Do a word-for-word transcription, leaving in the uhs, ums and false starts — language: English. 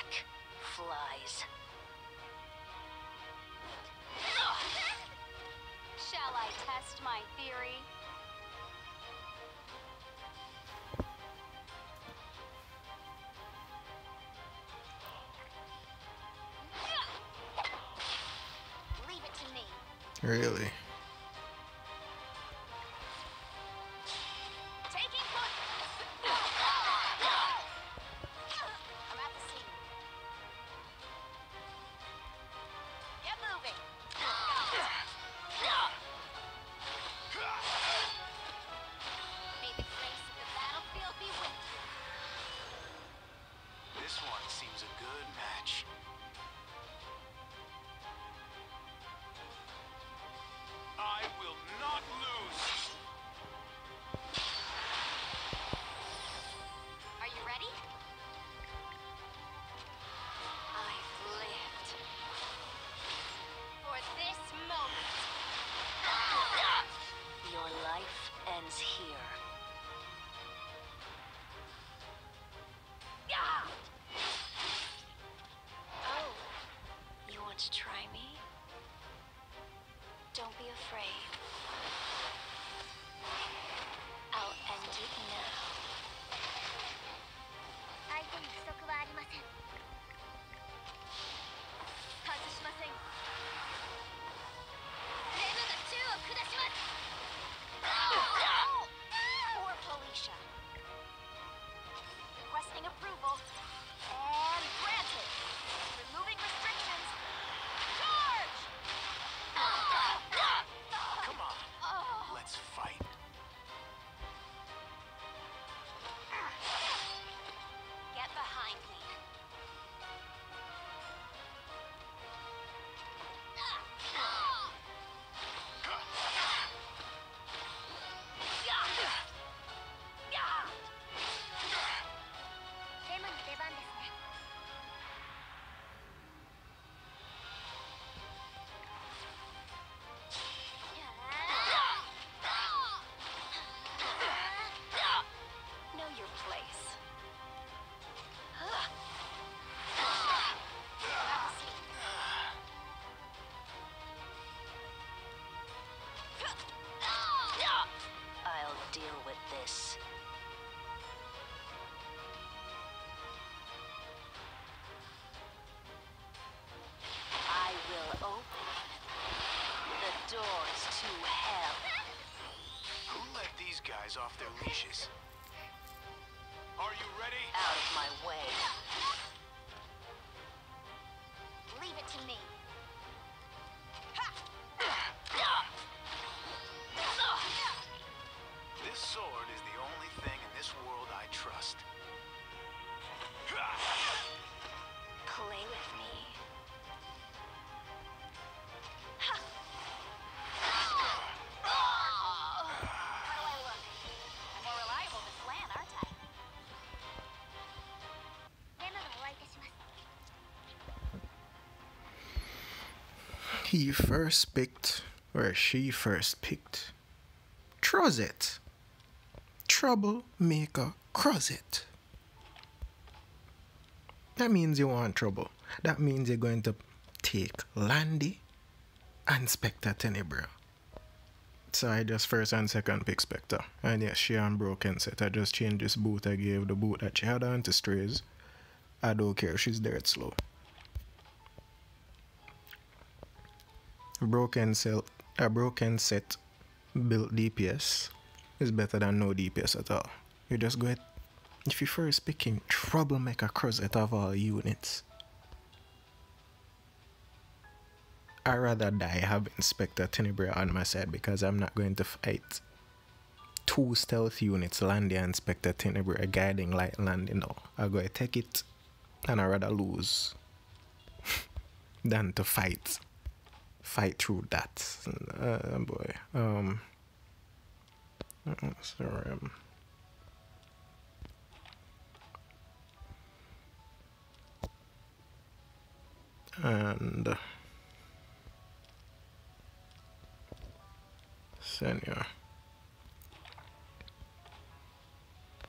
like flies. Shall I test my theory? Leave it to me. Really? Taking foot. I'm at the scene. Get moving. May the grace of the battlefield be with you. This one seems a good match. I will not lose. Are you ready? I've lived for this moment. Your life ends here. Oh, you want to try me? Don't be afraid. I'll end it now. 相手に不足はありません。外しません。レムが宙を下します。For Felicia. Requesting approval. And granted. Removing restrictions. Charge! Come on, let's fight. Get behind me. Know your place. I'll deal with this. I will open the doors to hell. Who let these guys off their leashes? Are you ready? Out of my way. Leave it to me. This sword is the only thing in this world I trust. Play with me. How do I look? I'm more reliable than Flan, aren't I? He first picked, or she first picked, Crozet. Troublemaker Crozet. That means you want trouble. That means you're going to take Landy and Spectre Tenebra. So I just first and second pick Spectre. And yes, she on broken set. I just changed this boot I gave the boot that she had on to Strays. I don't care, she's dirt slow. Broken set, a broken set built D P S is better than no D P S at all. You just go ahead. If you first picking Troublemaker Crozet of all units, I'd rather die having Spectre Tenebra on my side because I'm not going to fight two stealth units, Landy and Spectre Tenebra, guiding light Landy. No, I'm going to take it and I'd rather lose than to fight. Fight through that. Uh, boy. Um. Sorry. Um, and Senior.